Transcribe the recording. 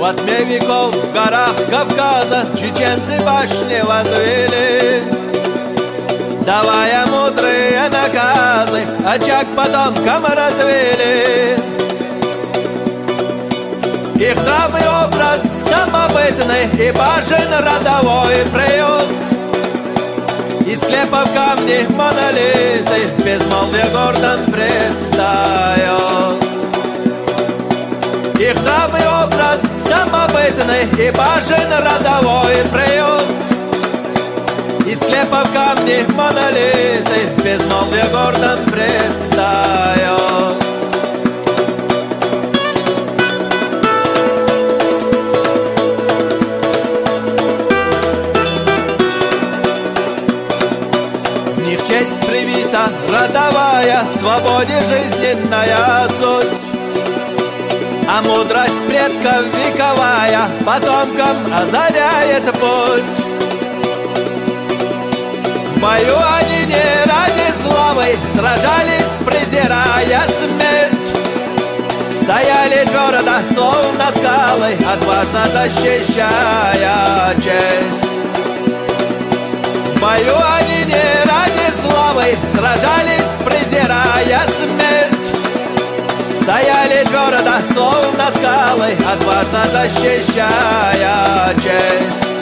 От веков в горах Кавказа чеченцы башни возвели, давая мудрые наказы, очаг потомкам развели. Их нравный образ самобытный и башен родовой приют, из склепов камни монолиты безмолвие гордом предстает. Их нравный образ самобытный и башен родовой приют, из склепов камни монолиты безмолвие гордом предстает. В них честь привита родовая, в свободе жизненная суть, а мудрость предков вековая потомкам озаряет путь. В бою они не ради славы сражались, презирая смерть, стояли твердо, словно скалы, отважно защищая честь. В бою они не ради славы сражались, презирая смерть, стояли твердо, словно скалы, отважно защищая честь.